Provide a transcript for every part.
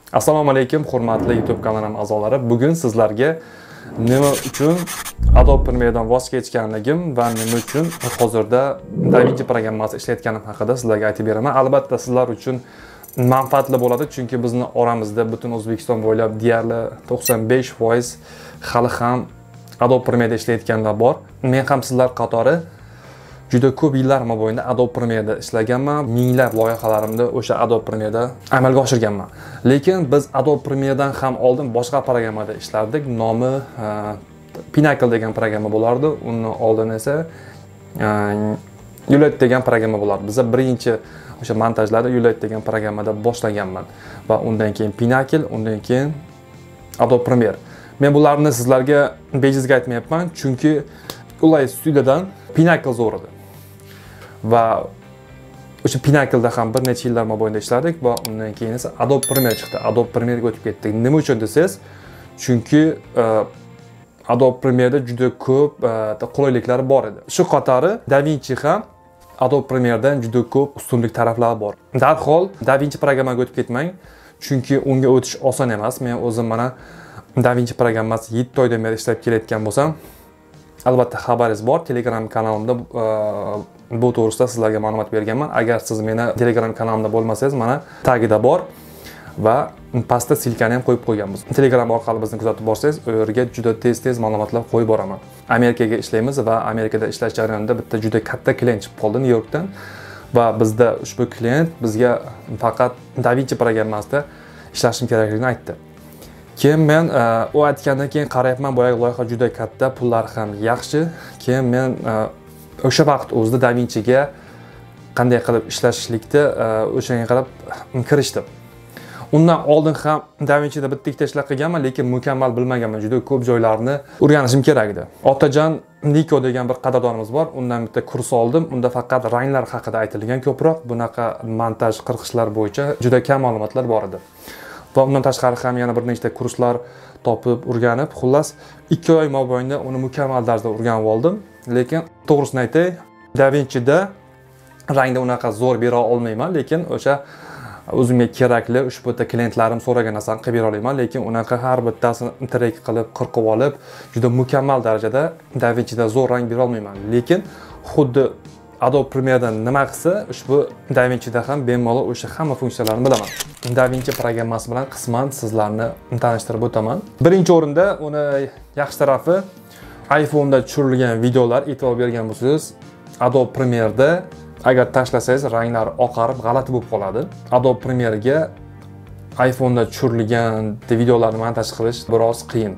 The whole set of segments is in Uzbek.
Assalomu alaykum, hurmatli YouTube kanalim a'zolari. Bugun sizlarga nima uchun Adobe Premiere'dan voz kechganligim va nima uchun hozirda DaVinci programmasi ishlayotganim haqida sizlarga aytib beraman. Albatta sizlar uchun manfaatli bo'ladi, chunki bizni oramizda butun O'zbekiston bo'ylab deyarli 95% hali ham Adobe Premiere'da ishlayotganlar bor. Men ham sizlar qatori juda ko'p yillar mobaynida Adobe Premiere'da ishlaganman. Minglab loyihalarimni o'sha Adobe Premiere'da amalga oshirganman. Lekin biz Adobe Premiere'dan ham oldin boshqa programmada ishlardik. Nomi Pinnacle degan programma bo'lardi. Undan oldin esa Ulite degan programma bo'lardi. Biz birinchi o'sha montajlarni Ulite degan programmada boshlaganman va undan keyin Pinnacle, undan keyin Adobe Premiere. Men bularni sizlarga bejizga aytmayapman, chunki Ulite studiyadan Pinnacle zo'r edi. Va o'sha Pinnacle'da ham bir necha yillar mobaynida ishladik va undan keyin esa Adobe Premiere chiqdi. Adobe Premiere'ga o'tib ketdik. Nima uchun desangiz, chunki Adobe Premiere'da juda ko'p qulayliklar bor edi. Shu qatori DaVinci ham Adobe Premiere'dan juda ko'p ustunlik taraflari bor. Darhol DaVinci programmaga o'tib ketmang, chunki unga o'tish oson emas. Men o'zim mana DaVinci programmasi 7 oydan beri ishlab kelayotgan bo'lsam, albatta xabaringiz bor. Telegram kanalimda bu to'g'risida sizlarga ma'lumot berganman. Agar siz meni Telegram kanalimda bo'lmasangiz, mana tagida bor va pastda silkani ham qo'yib qo'yganmiz. Telegram orqali bizni kuzatib borsangiz, u yerga juda tez ma'lumotlar qo'yib boraman. Amerikaga ishlaymiz va Amerikada ishlash jarayonida bitta juda katta klient chiqib qoldi Nyu-Yorkdan va bizda ushbu klient bizga faqat DaVinci programmasida ishlashim kerakligini aytdi. Keyin men u aytgandan keyin qarayapman, boyagi loyiha juda katta, pullar ham yaxshi. Keyin men o'sha vaqt o'zida DaVinciga qanday qilib ishlashlikda o'shanga qarab kirishdim. Undan oldin ham DaVinci'da bitta ikkita ishlar qilganman, lekin mukammal bilmaganman. Juda ko'p joylarni o'rganishim kerak edi. Otajon Niko degan bir qadrdonimiz bor. Undan bitta kurs oldim. Unda faqat ranglar haqida aytilgan ko'proq. Bunaqa montaj qirqishlar bo'yicha juda kam ma'lumotlar bor edi. Va undan tashqari ham yana bir nechta kurslar topib, o'rganib, xullas 2 oy mobaynida uni mukammal tarzda o'rganib oldim. Lekin to'g'risini aytay, DaVinci'da rangda unaqa zo'r bera olmayman, lekin o'sha o'zimga kerakli ushbu klientlarim so'ragan narsani qilib bera olaman, lekin unaqa har bittasini interak qilib, qirqib olib, juda mukammal darajada DaVinci'da zo'r rang bera olmayman. Lekin xuddi Adobe Premiere'dan nima qilsa, ushbu DaVinci'da ham bemalol o'sha hamma funksiyalarni bilaman. DaVinci programmasi bilan qisman sizlarni tanishtirib o'taman. Birinchi o'rinda uni yaxshi tarafi iPhone'da tushirilgan videolar, e'tibor bergan bo'lsangiz, Adobe Premiere'da agar tashlasangiz ranglar oqarib g'alati bo'lib qoladi. Adobe Premiere'ga iPhone'da tushirilgan videolarni montaj qilish biroz qiyin.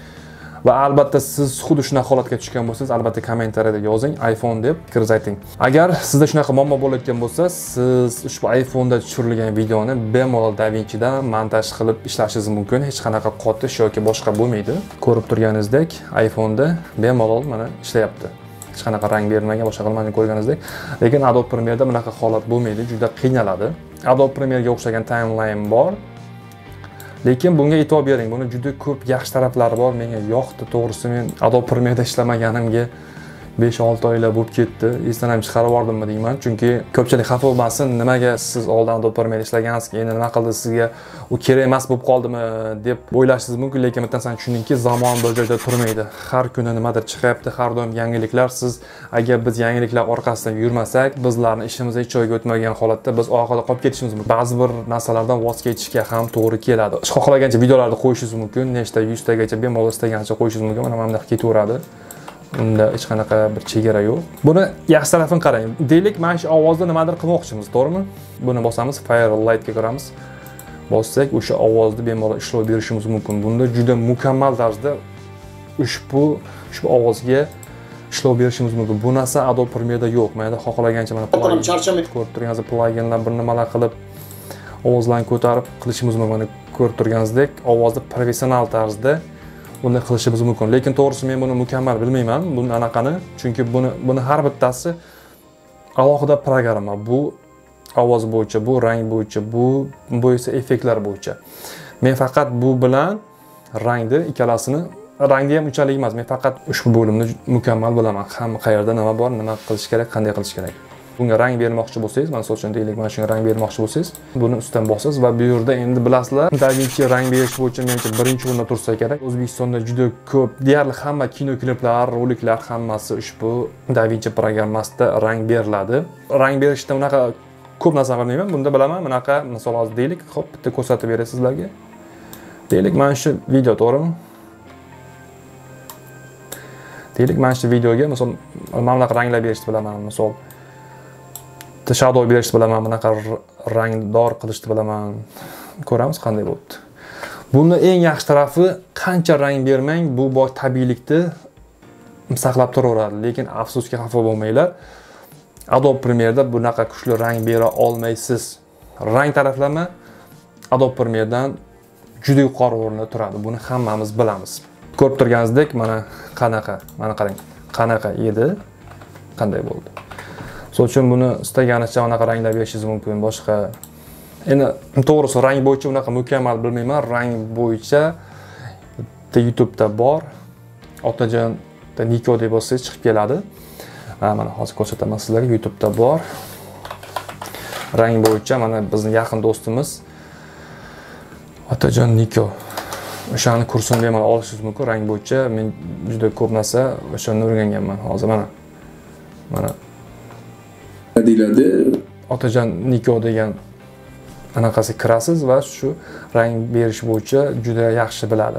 Va albatta siz xuddi shunaqa holatga tushgan bo'lsangiz, albatta kommentariyada yozing, iPhone deb fikringiz ayting. Agar sizda shunaqa muammo bo'layotgan bo'lsa, siz ushbu iPhone'da tushirilgan videoni bemalol DaVinci'da montaj qilib ishlashingiz mumkin. Hech qanaqa qotish yoki boshqa bo'lmaydi. Ko'rib turganingizdek, iPhone'da bemalol mana ishlayapti. Hech qanaqa rang bermagan, boshqa qilmagan ko'rganingizdek. Lekin Adobe Premiere'da bunaqa holat bo'lmaydi, juda qiynaladi. Adobe Premiere'ga o'xshagan timeline bor. Lekin bunga e'tibor bering, buni juda ko'p yaxshi taraflari bor. Menga yoqdi, to'g'risi men Adobe Premiere'da ishlamaganimga 5-6 oylar bo'lib ketdi. Esdan ham chiqarib yubordimmi deyman, chunki ko'pchilik xafa bo'lmasin, nimaga siz oldin Adobe Premiere ishlagansiz, endi nima qildi sizga u kerak emas bo'lib qoldimi deb o'ylashingiz mumkin, lekin bittasan tushuningki, zamon bir joyda turmaydi. Har kuni nimadir chiqyapti, har doim yangiliklar. Siz agar biz yangiliklar orqasidan yurmasak, bizlarning ishimiz hech joyga o'tmagan holatda biz orqada qolib ketishimiz mumkin. Ba'zi bir narsalardan voz kechishga ham to'g'ri keladi. Xohlagancha videolarni qo'yishingiz mumkin, nechta 100 tagacha bemalol istagancha qo'yishingiz mumkin. Mana bunday ketaveradi. Unda hech qanaqa bir chegara yo'q. Buni yaxshi tarafini qarang. Deylik, mana shu ovozda nimadir qilmoqchimiz, to'g'rimi? Buni bosamiz, Firelight ga kiramiz. Bossak, o'sha ovozni bemalol ishlov berishimiz mumkin. Bunda juda mukammal tarzda ushbu ovozga ishlov berishimiz mumkin. Bu narsa Adobe Premiere'da yo'q. Mana xohlagancha mana ko'rib turganingizdek pluginlar bir nimalar qilib ovozlarni ko'tarib qilishimiz mumkin. Mana ko'rib turganingizdek, ovozni professional tarzda buni qilishimiz mumkin. Lekin to'g'risi men buni mukammal bilmayman, buni anaqani, chunki buni har bittasi alohida programma. Bu ovoz bo'yicha, bu rang bo'yicha, bu esa effektlar bo'yicha. Men faqat bu bilan rangni ikkalasini, rangni ham unchalik emas. Men faqat ushbu bo'limni mukammal bilaman. Ham qayerda nima bor, nima qilish kerak, qanday qilish kerak. Bunga rang bermoqchi bo'lsangiz, mana misol uchun deylik, mana shunga rang bermoqchi bo'lsangiz, buni ustidan bosasiz va bu yerda endi bilasizlar, DaVinci rang berish bo'yicha menimcha birinchi o'rinda tursa kerak. O'zbekistonda juda ko'p, deyarli hamma kino kliplar, roliklar hammasi ushbu DaVinci programmasida rang beriladi. Rang berishda unaqa ko'p narsa qilmayman. Bunda bilaman, bunaqa misol hozir deylik, xo'p, bitta ko'rsatib beraman sizlarga. Deylik, mana shu video to'g'rimi? Deylik, mana shu videoga misol mana bunaqa ranglar berishni bilaman, misol shadow berishni bilaman, bunaqa rangdor qilishni bilaman. Ko'ramiz qanday bo'ldi. Buni eng yaxshi tarafi, qancha rang bermang, bu tabiiylikni saqlab turaveradi. Lekin afsuski xafa bo'lmanglar. Adobe Premiere'da bunaqa kuchli rang bera olmaysiz. Rang taraflama Adobe Premiere'dan juda yuqori o'rinda turadi. Buni hammamiz bilamiz. Ko'rib turganingizdek, mana qanaqa, mana qarang, qanaqa edi, qanday bo'ldi. Shuning uchun buni istaganicha anaqa ranglar berishingiz mumkin. Boshqa endi to'g'risi rang bo'yicha unaqa mukammal bilmayman. Rang bo'yicha YouTube'da bor. Otajon Niko deb bo'lsangiz chiqib keladi. Mana hozir ko'rsataman sizlarga. YouTube'da bor. Rang bo'yicha mana bizning yaqin do'stimiz Otajon Niko. O'shani kursini bemalol olishingiz mumkin. Rang bo'yicha men juda ko'p narsa o'shani o'rganganman. Hozir mana deyiladi. Otajon Niko degan anaqasiga kirasiz va shu rang berish bo'yicha juda yaxshi biladi.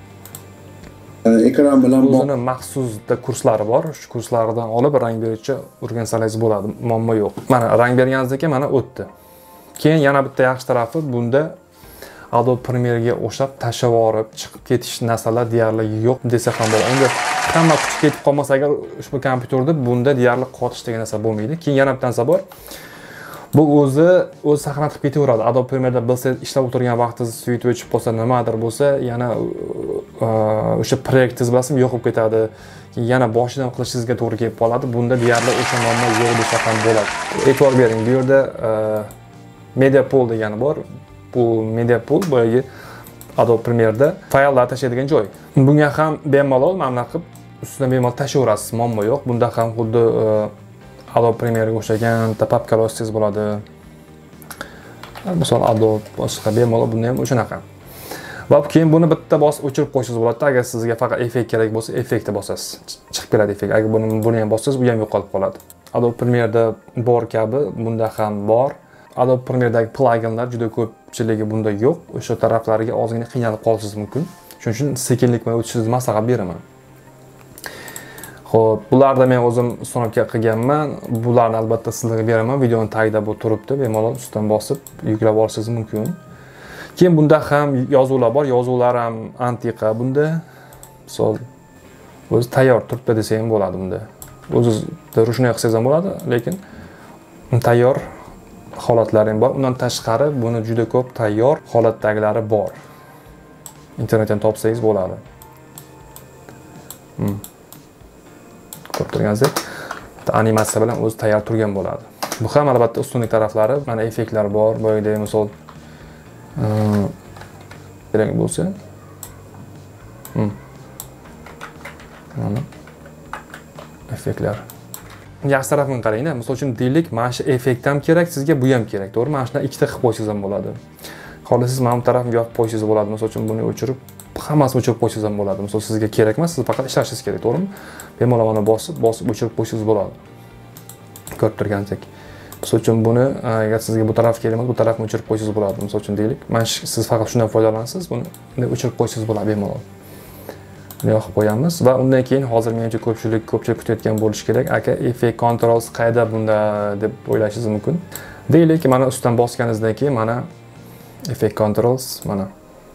Ekran bilan o'zini maxsus kurslari bor. Shu kurslardan olib rang berishga o'rgansangiz bo'ladi. Muammo yo'q. Mana rang berganingizdan keyin mana o'tdi. Keyin yana bitta yaxshi tarafi bunda Adobe Premiere'ga o'xshab tashlab yuborib, chiqib ketish narsalar deyarli yo'q desa ham bo'ladi. Endi hamma kuchi ketib qolmasa agar ushbu kompyuterda bunda deyarli qotish degan narsa bo'lmaydi. Keyin yana bitta narsa bor. Bu o'zi saqlanib ketaveradi. Adobe Premiere'da bilsangiz ishlab o'tirgan vaqtingiz suyitib o'chib qolsa, nimadir bo'lsa, yana o'sha proyektingiz bilasizmi, yo'q bo'lib ketadi. Yana boshidan qilishingizga to'g'ri kelib qoladi. Bunda deyarli o'sha muammo yo'q desa ham bo'ladi. E'tibor bering, bu yerda Media Pool degani bor. Bu Media Pool boyagi Adobe Premiere'da fayllar tashlaydigan joy. Bunga ham bemalol mana qilib ustidan bemalol tashlayverasiz, muammo yo'q. Bunda ham xuddi Adobe Premiere'ga o'xshagan papkalar olsangiz bo'ladi. Misol Adobe boshqa bemalol bunda ham o'shanaqa. Va keyin buni bitta bosib o'chirib qo'yishingiz bo'ladi. Agar sizga faqat effekt kerak bo'lsa, effektni bosasiz. Chiqib keladi effekt. Agar buni ham bossangiz, u ham yo'qolib qoladi. Adobe Premiere'da bor kabi bunda ham bor. Adobe Premiere'dagi pluginlar juda ko'pchiligi bunda yo'q. O'sha taraflariga ozgina qiynalib qolishingiz mumkin. Shuning uchun sekinlik bilan o'tishingizni maslahat beraman. Xo'p, bularni men o'zim ustonovka qilganman. Bularni albatta sizlarga beraman. Videoning tagida bu turibdi. Bemalol ustidan bosib yuklab olishingiz mumkin. Keyin bunda ham yozuvlar bor. Yozuvlar ham antiqa bunda. Misol o'zi tayyor turibdi desa ham bo'ladi bunda. O'zingizda ruchnoy qilsangiz ham bo'ladi, lekin tayyor holatlari ham bor. Undan tashqari buni juda ko'p tayyor holatdagilari bor. Internetdan topsangiz bo'ladi. Ko'rib turganingizdek, animatsiya bilan o'zi tayyor turgan bo'ladi. Bu ham albatta ustunlik taraflari. Mana effektlar bor. Boyagidek misol kerak bo'lsa, mana effektlar. Yaxshi tarafini qarang-da. Misol uchun deylik, mana shu effekt ham kerak, sizga bu ham kerak, to'g'rimi? Mana shundan ikkita qilib qo'ysangiz ham bo'ladi. Xohlasangiz mana bu tarafni yopib qo'ysangiz bo'ladi. Misol uchun buni o'chirib, hammasini o'chirib qo'ysangiz ham bo'ladi. Misol sizga kerak emas, siz faqat ishlashingiz kerak, to'g'rimi? Bemalol mana bosib o'chirib qo'ysangiz bo'ladi. Ko'rib turganingizdek. Misol uchun buni agar sizga bu taraf kerak emas, bu tarafni o'chirib qo'ysangiz bo'ladi. Misol uchun deylik, mana siz faqat shundan foydalanasiz, buni o'chirib qo'ysangiz bo'ladi bemalol. Buni yoqib qo'yamiz va undan keyin hozir menimcha ko'pchilik kutayotgan bo'lishi kerak. Aka, effect controls qayda bunda deb o'ylashingiz mumkin. Deylik, mana ustidan bosganingizdan keyin mana effect controls mana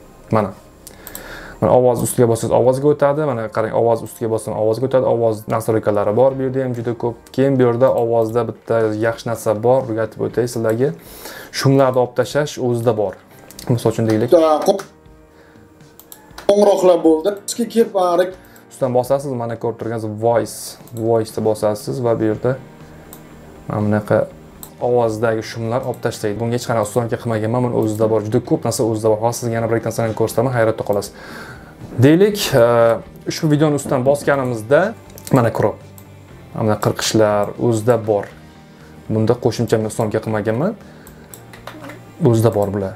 ovoz ustiga bossangiz ovozga o'tadi. Mana qarang, ovoz ustiga bossam ovozga o'tadi. Ovoz nastroykalari bor bu yerda ham juda ko'p. Keyin bu yerda ovozda bitta yaxshi narsa bor, o'rgatib o'tay sizlarga. Shumlarni olib tashlash o'zida bor. Misol uchun deylik, qo'ng'iroqlar bo'ldi. Ichki kelib ustidan bosasiz, mana ko'rib turganingiz voice ni bosasiz va bu yerda mana bunaqa ovozdagi shumlar olib tashlaydi. Bunga hech qanaqa ustonovka qilmaganman, buni o'zida bor. Juda ko'p narsa o'zida bor. Hozir sizga yana bir ikki narsani ko'rsataman, hayratda qolasiz. Deylik, ushbu videoni ustidan bosganimizda mana crop, mana qirqishlar o'zida bor. Bunda qo'shimcha men hisobga qilmaganman. O'zida bor bular.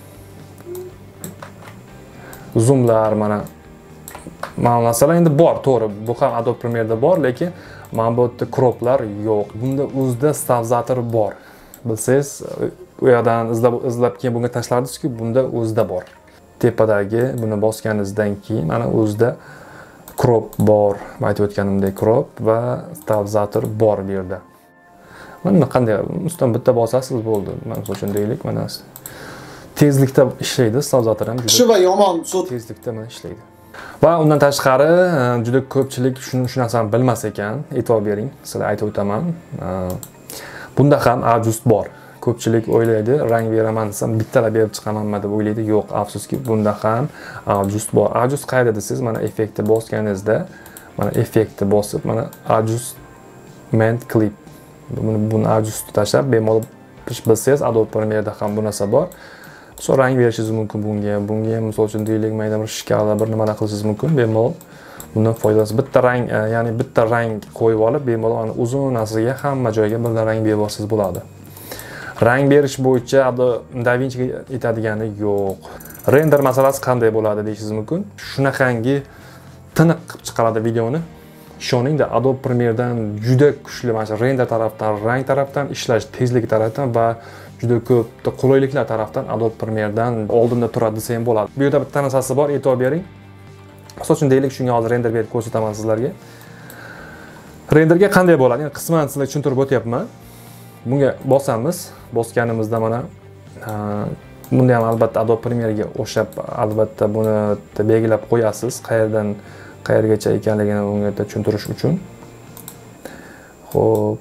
Zoomlar mana masalan endi bor, to'g'ri. Bu ham Adobe Premiere'da bor, lekin mana bu yerda croplar yo'q. Bunda o'zida stabilizator bor. Bilsangiz, u yerdan izlab keyin bunga tashlardingiz-ku, bunda o'zida bor. Tepadagi buni bosganingizdan keyin mana o'zida crop bor. Aytib o'tganimdek crop va stabilizator bor bu yerda. Mana qanday ustidan bitta bosasiz bo'ldi. Mana uchun deylik, mana tezlikda ishlaydi, stabilizator ham Yaxshi va yomon tezlikda mana ishlaydi. Va undan tashqari juda ko'pchilik shu narsani bilmas ekan, e'tibor bering. Sizlarga aytib o'taman. Bunda ham adjust bor. Ko'pchilik o'ylaydi, rang beraman desam bittalab berib chiqamanmi deb o'ylaydi. Yo'q, afsuski bunda ham adjust bor. Adjust qayerda desiz, mana effektni bosganingizda, mana effektni bosib, mana adjustment clip. Buni adjust tashlab, bemalol bilsangiz Adobe Premiere'da ham bu narsa bor. So rang berishingiz mumkin bunga ham misol uchun deylik, mayda bir shkala bir nima qilishingiz mumkin. Bemalol bundan foydalanish. Bitta rang, ya'ni bitta rang qo'yib olib, bemalol uzun narsaga hamma joyga bir rang berib olsangiz bo'ladi. Rang berish bo'yicha DaVinci ga yetadigani yo'q. Render masalasi qanday bo'ladi deyishingiz mumkin. Shunaqangi tiniq qilib chiqaradi videoni. Ishoningda Adobe Premiere'dan juda kuchli mana render tarafdan, rang tarafdan, ishlash tezligi tarafdan va juda ko'p qulayliklar tarafdan Adobe Premiere'dan oldinda turadi desa ham bo'ladi. Bu yerda bitta narsasi bor, e'tibor bering. Misol uchun deylik, shunga hozir render berib ko'rsataman sizlarga. Renderga qanday bo'ladi? Yani qisman sizlarga tushuntirib o'tyapman. Bunga bosamiz. Bosganimizda mana bunda ham albatta Adobe Premiere'ga o'xshab albatta buni belgilab qo'yasiz. Qayerdan qayergacha ekanligini bunga tushuntirish uchun. Xo'p.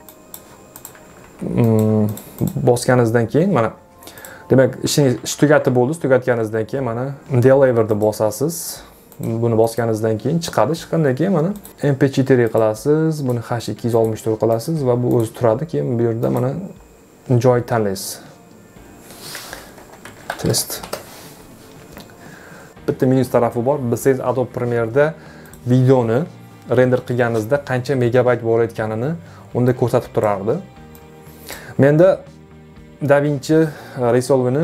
Bosganingizdan keyin mana demak ishingiz tugatib bo'ldi. Tugatganingizdan keyin mana Deliver'ni bosasiz. Buni bosganingizdan keyin chiqadi. Chiqqandan keyin mana MP4 qilasiz, buni H264 qilasiz va bu o'zi turadi. Keyin bu yerda mana joy tanlaysiz. Test. Bitta minus tarafi bor. Bilsangiz Adobe Premiere'da videoni render qilganingizda qancha megabayt bo'layotganini unda ko'rsatib turardi. Menda DaVinci Resolve'ni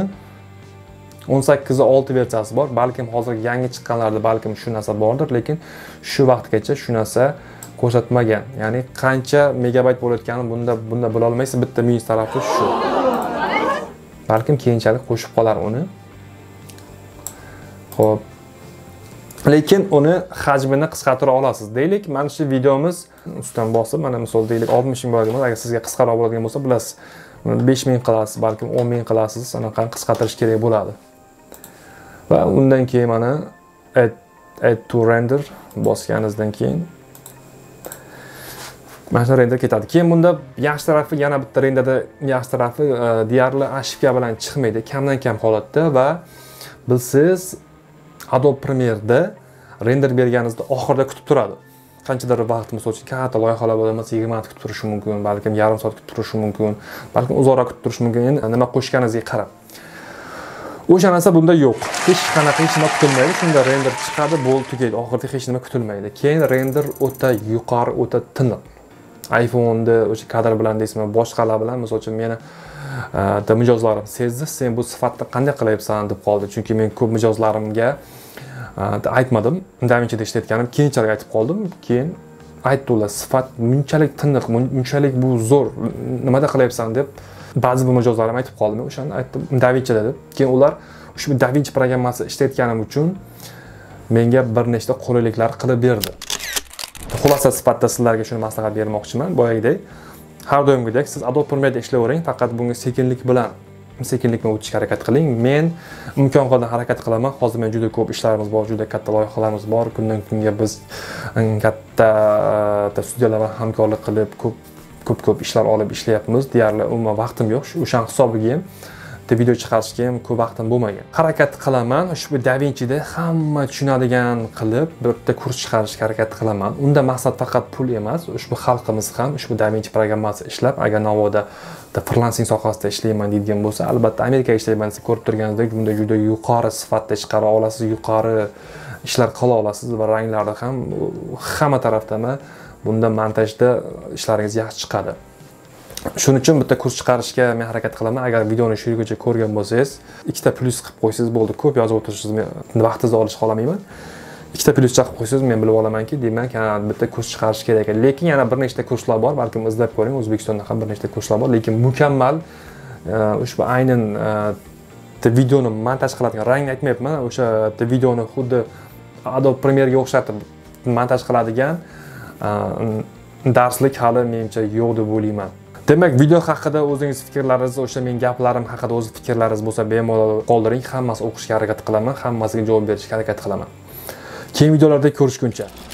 18.6 versiyasi bor. Balkim hozir yangi chiqqanlarda balkim shu narsa bordir, lekin shu vaqtgacha shu narsa ko'rsatmagan. Ya'ni qancha megabayt bo'layotganini bunda bila olmaysiz. Bitta minus tarafi shu. Balkim keyinchalik qo'shib qolar uni. Xo'p. Lekin uni hajmini qisqartira olasiz. Deylik, mana shu videomiz ustidan bosib, mana misol deylik 60 ming bo'ladigan bo'lsa, agar sizga qisqaroq bo'ladigan bo'lsa, bilasiz, 5 ming qilasiz, balkim 10 ming qilasiz, anaqa qisqartirish kerak bo'ladi. Va undan keyin mana add to render bosganingizdan keyin mana shu render ketadi. Keyin bunda yaxshi tarafi, yana bitta renderda yaxshi tarafi deyarli ошибка bilan chiqmaydi, kamdan kam holatda va bilsiz Adobe Premiere'da render berganingizda oxirida kutib turadi. Qanchadir vaqt, misol uchun katta loyihalar bo'lsa 20 minut kutib turishi mumkin, balkim yarim soat kutib turishi mumkin, balkim uzoqroq kutib turishi mumkin. Endi nima qo'shganingizga qarab. O'sha narsa bunda yo'q. Hech qanaqa hech nima kutilmaydi. Shunda render chiqadi, bo'ldi, tugaydi. Oxirida hech nima kutilmaydi. Keyin render o'ta yuqori, o'ta tiniq. iPhone'da o'sha kadr bilan deysizmi, boshqalar bilan, misol uchun meni mijozlarim sezdi, sen bu sifatni qanday qilyapsan deb qoldi. Chunki men ko'p mijozlarimga aytmadim, DaVinci'da ishlatganim, keyinchalik aytib qoldim. Keyin aytdilar, sifat bunchalik tiniq, bunchalik bu zo'r, nimada qilyapsan deb ba'zi bir mijozlarim aytib qoldi. Men o'shani aytdim, DaVinci'da deb. Keyin ular ushbu DaVinci programmasi ishlatganim uchun menga bir nechta qulayliklar qilib berdi. Xulosa sifatida sizlarga shuni maslahat bermoqchiman. Boyagidek, har doimgidek siz Adobe Premiere'da ishlayvering, faqat bunga sekinlikni o'tishga harakat qiling. Men imkon qadar harakat qilaman. Hozir men juda ko'p ishlarimiz bor, juda katta loyihalarimiz bor. Kundan kunga biz katta studiyalar bilan hamkorlik qilib, ko'p ishlar olib ishlayapmiz. Deyarli umuman vaqtim yo'q. O'shan hisobiga ham video chiqarishga ham ko'p vaqtim bo'lmagan. Harakat qilaman. Ushbu DaVinci'da hamma tushunadigan qilib bitta kurs chiqarishga harakat qilaman. Unda maqsad faqat pul emas. Ushbu xalqimiz ham ushbu DaVinci programmasi ishlab, agar navoda freelancing sohasida ishlayman deydigan bo'lsa, albatta Amerikaga ishlayman desa, ko'rib turganingizdek, bunda juda yuqori sifatda chiqara olasiz, yuqori ishlar qila olasiz va ranglarni ham hamma tarafdan bunda montajda ishlaringiz yaxshi chiqadi. Shuning uchun bitta kurs chiqarishga men harakat qilaman. Agar videoni shu yergacha ko'rgan bo'lsangiz, ikkita plyus qilib qo'ysangiz bo'ldi. Ko'p yozib o'tirishingizni vaqtingizni olishni xohlamayman. Ikkita plyus qilib qo'ysangiz men bilib olamanki, demak, bitta kurs chiqarish kerak ekan. Lekin yana bir nechta kurslar bor, balkim izlab ko'ring. O'zbekistonda ham bir nechta kurslar bor, lekin mukammal ushbu aynan videoni montaj qiladigan rangni aytmayapman. O'sha videoni xuddi Adobe Premiere'ga o'xshatib montaj qiladigan darslik hali menimcha yo'q deb o'ylayman. Demak, video haqida o'zingiz fikrlaringiz, o'sha men gaplarim haqida o'z fikrlaringiz bo'lsa, bemalol qoldiring. Hammasi o'qishga harakat qilaman, hammasiga javob berishga harakat qilaman. Keyingi videolarda ko'rishguncha